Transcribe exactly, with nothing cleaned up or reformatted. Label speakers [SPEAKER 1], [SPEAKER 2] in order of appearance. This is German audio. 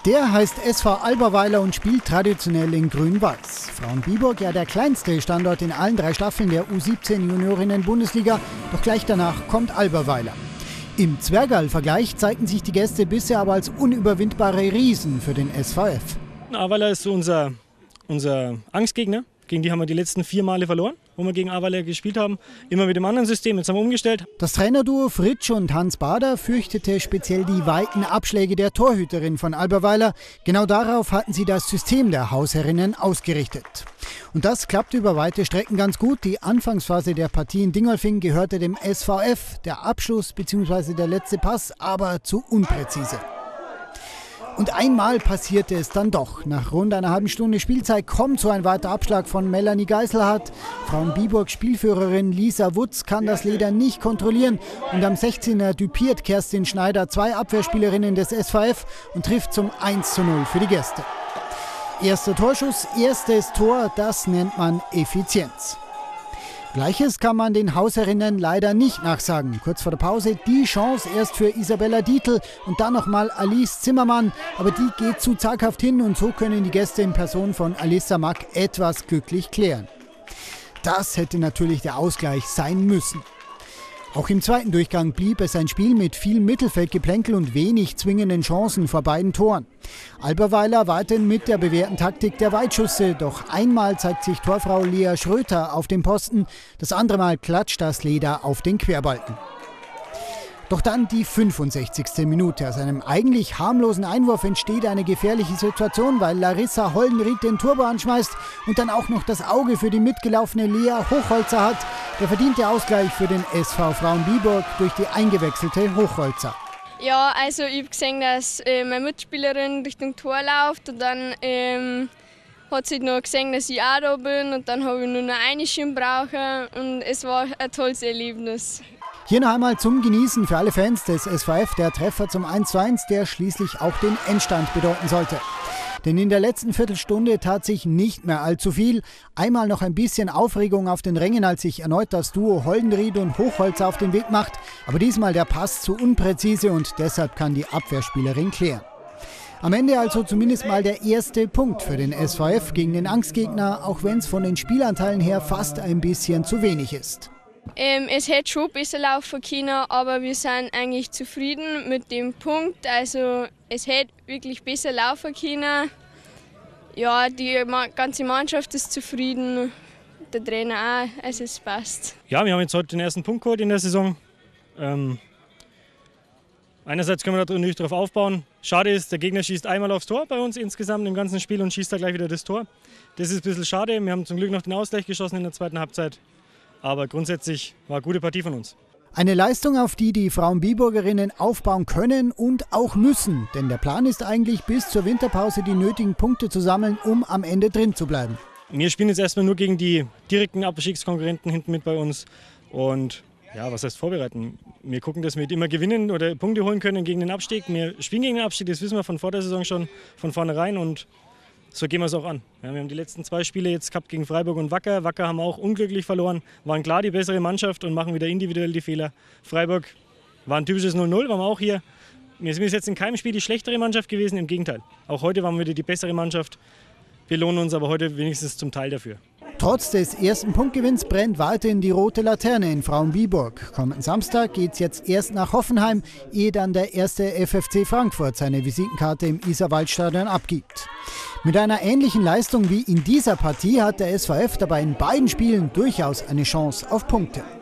[SPEAKER 1] Der heißt S V Alberweiler und spielt traditionell in Grün-Weiß. Frauen-Biburg ja der kleinste Standort in allen drei Staffeln der U siebzehn Juniorinnen-Bundesliga, doch gleich danach kommt Alberweiler. Im Zwergerl-Vergleich zeigten sich die Gäste bisher aber als unüberwindbare Riesen für den S V F.
[SPEAKER 2] Ahrweiler ist so unser, unser Angstgegner. Gegen die haben wir die letzten vier Male verloren, wo wir gegen Ahrweiler gespielt haben. Immer mit dem anderen System, jetzt haben wir umgestellt.
[SPEAKER 1] Das Trainerduo Fritsch und Hans Bader fürchtete speziell die weiten Abschläge der Torhüterin von Alberweiler. Genau darauf hatten sie das System der Hausherrinnen ausgerichtet. Und das klappte über weite Strecken ganz gut. Die Anfangsphase der Partie in Dingolfing gehörte dem S V F. Der Abschluss bzw. der letzte Pass aber zu unpräzise. Und einmal passierte es dann doch. Nach rund einer halben Stunde Spielzeit kommt so ein weiter Abschlag von Melanie Geiselhardt. Frauen-Biburg-Spielführerin Lisa Wutz kann das Leder nicht kontrollieren. Und am sechzehner düpiert Kerstin Schneider zwei Abwehrspielerinnen des S V F und trifft zum eins zu null für die Gäste. Erster Torschuss, erstes Tor, das nennt man Effizienz. Gleiches kann man den Hausherrinnen leider nicht nachsagen. Kurz vor der Pause die Chance erst für Isabella Dietl und dann nochmal Alice Zimmermann. Aber die geht zu zaghaft hin und so können die Gäste in Person von Alissa Mack etwas glücklich klären. Das hätte natürlich der Ausgleich sein müssen. Auch im zweiten Durchgang blieb es ein Spiel mit viel Mittelfeldgeplänkel und wenig zwingenden Chancen vor beiden Toren. Alberweiler weiterhin mit der bewährten Taktik der Weitschüsse, doch einmal zeigt sich Torfrau Lea Schröter auf dem Posten, das andere Mal klatscht das Leder auf den Querbalken. Doch dann die fünfundsechzigste Minute. Aus einem eigentlich harmlosen Einwurf entsteht eine gefährliche Situation, weil Larissa Holdenried den Turbo anschmeißt und dann auch noch das Auge für die mitgelaufene Lea Hochholzer hat. Der verdiente Ausgleich für den S V Frauen-Biburg durch die eingewechselte Hochholzer.
[SPEAKER 3] Ja, also ich habe gesehen, dass äh, meine Mitspielerin Richtung Tor läuft und dann ähm, hat sie noch gesehen, dass ich auch da bin und dann habe ich nur noch eine Schirm brauchen und es war ein tolles Erlebnis.
[SPEAKER 1] Hier noch einmal zum Genießen für alle Fans des S V F der Treffer zum eins zu eins, der schließlich auch den Endstand bedeuten sollte. Denn in der letzten Viertelstunde tat sich nicht mehr allzu viel. Einmal noch ein bisschen Aufregung auf den Rängen, als sich erneut das Duo Holdenried und Hochholzer auf den Weg macht. Aber diesmal der Pass zu unpräzise und deshalb kann die Abwehrspielerin klären. Am Ende also zumindest mal der erste Punkt für den S V F gegen den Angstgegner, auch wenn es von den Spielanteilen her fast ein bisschen zu wenig ist.
[SPEAKER 3] Ähm, es hätte schon besser laufen können, aber wir sind eigentlich zufrieden mit dem Punkt. Also es hätte wirklich besser laufen können. Ja, die ganze Mannschaft ist zufrieden, der Trainer auch, also es passt.
[SPEAKER 2] Ja, wir haben jetzt heute den ersten Punkt geholt in der Saison. Ähm, einerseits können wir natürlich darauf aufbauen. Schade ist, der Gegner schießt einmal aufs Tor bei uns insgesamt im ganzen Spiel und schießt da gleich wieder das Tor. Das ist ein bisschen schade. Wir haben zum Glück noch den Ausgleich geschossen in der zweiten Halbzeit. Aber grundsätzlich war eine gute Partie von uns.
[SPEAKER 1] Eine Leistung, auf die die Frauen-Biburgerinnen aufbauen können und auch müssen. Denn der Plan ist eigentlich, bis zur Winterpause die nötigen Punkte zu sammeln, um am Ende drin zu bleiben.
[SPEAKER 2] Wir spielen jetzt erstmal nur gegen die direkten Abstiegskonkurrenten hinten mit bei uns. Und ja, was heißt vorbereiten? Wir gucken, dass wir immer gewinnen oder Punkte holen können gegen den Abstieg. Wir spielen gegen den Abstieg, das wissen wir von vor der Saison schon, von vornherein. Und so gehen wir es auch an. Ja, wir haben die letzten zwei Spiele jetzt gehabt gegen Freiburg und Wacker. Wacker haben wir auch unglücklich verloren, waren klar die bessere Mannschaft und machen wieder individuell die Fehler. Freiburg war ein typisches null null, waren wir auch hier. Wir sind jetzt in keinem Spiel die schlechtere Mannschaft gewesen, im Gegenteil. Auch heute waren wir wieder die bessere Mannschaft. Wir lohnen uns aber heute wenigstens zum Teil dafür.
[SPEAKER 1] Trotz des ersten Punktgewinns brennt weiterhin die rote Laterne in Frauen-Biburg. Kommenden Samstag geht es jetzt erst nach Hoffenheim, ehe dann der erste F F C Frankfurt seine Visitenkarte im Isarwaldstadion abgibt. Mit einer ähnlichen Leistung wie in dieser Partie hat der S V F dabei in beiden Spielen durchaus eine Chance auf Punkte.